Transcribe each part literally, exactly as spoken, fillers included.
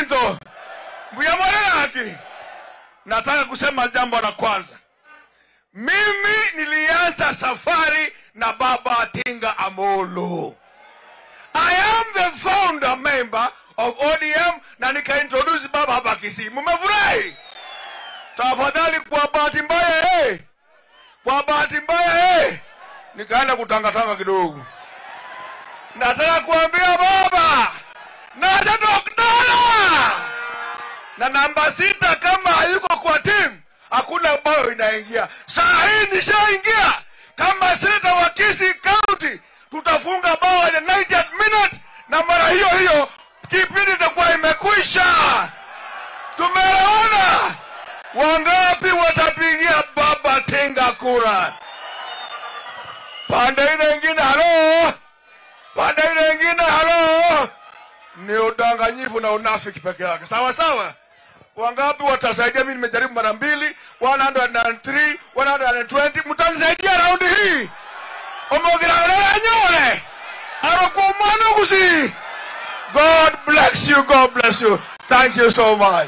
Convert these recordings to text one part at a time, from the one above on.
Ito. Muyamorelaki. Nataka kusema jambo la kwanza. Mimi nilianza safari na Baba Tinga Amolo. I am the founder member of O D M na nika-introduce Baba hapa Kisii. Mumefurahi? Tafadhali kwa bahati mbaya eh. Kwa bahati mbaya eh. Nikaenda kutangatanga kidogo. Nataka kuambia Baba. Nacha dokdala. Na namba sita kama hayuko kwa team, hakuna bao inaingia. Saa hii nishaingia. Kama seneta wa Kisii County, tutafunga bao in the ninetieth minute na mara hiyo hiyo kipindi itakuwa imekwisha. Tumeona wangapi watapigia Baba Tinga kura? Pande ile nyingine halo. Pande ile nyingine halo. Ni udanganyifu na unafiki peke yake. Sawa sawa. Wangapi watasaidia? Mimi nimejaribu mara mbili, one hundred three, one hundred twenty. Mtanisaidia raundi hii. Omogira wala nyore. Arokumana kusi. God bless you, God bless you. Thank you so much.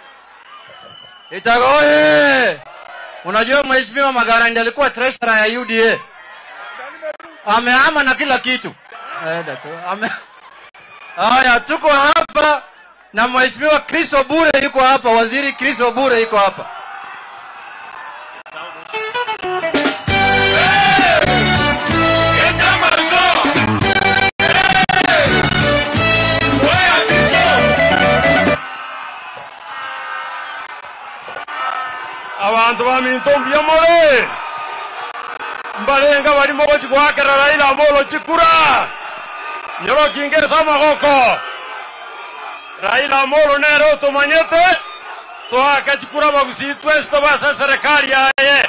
Itagoe. Unajua mheshimiwa Magara ndiye alikuwa treasurer ya U D A. Amehama na kila kitu. Aenda tu. Ame Haya, tuko hapa na mheshimiwa Chris Obure yuko hapa, waziri Chris Obure yuko hapa. Abantu bamintombi yamore mbalenga bali mochi kwakera Raila Amolo chikura nyoro kingeza magoko Raila Amolo nero tumanyete to akachikura bagusitwe sto basa serikali yaye